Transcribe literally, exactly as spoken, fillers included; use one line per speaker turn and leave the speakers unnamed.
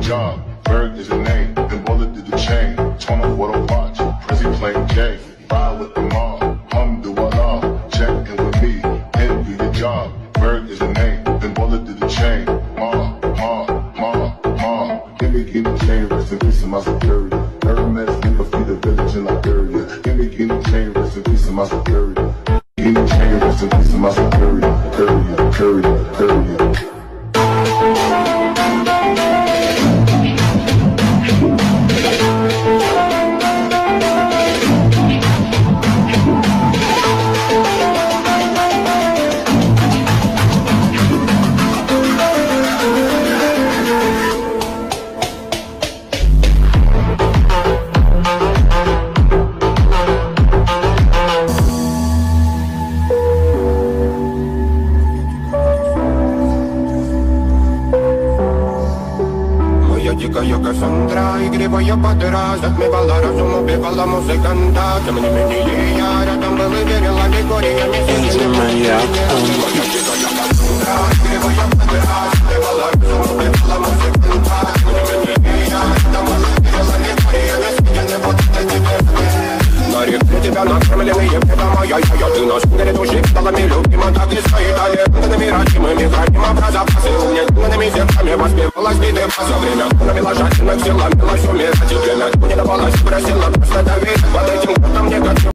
job. Berg is the name, then Bullet did the chain. Turn off what I watch, Prezi playing J. Ride with the mom, hum do what all. Check in with me, and do your job. Berg is the name, then Bullet did the chain. Ma, ma, ma, ma. Give me, give me chain, rest in peace of my security. Hermes, nigga, feed the village in Liberia. Give me, give me chain, rest in peace of my security. Give me chain, rest in peace of my security. Courier, courier, courier.
Дикая Кассандра, игривая подра, затмевала разум, убивала музыканта. Тем не менее я рядом был и верила Викториями. Моя дикая Кассандра, игривая подра, затмевала разум, убивала музыканта. Тем не менее я рядом был и верила Викториями. Сидели вот на тебе. На реке тебя накормленные предома. Я-я-я, ты наш мир души, сталами любима, так и стоит. Аллеграми, родимыми, храним образопасы. Умненными зерками воспевалась биты. За время кровила жадных сил, ломилась умирать. И время не давалось, просила просто давить. Под этим котом негатив.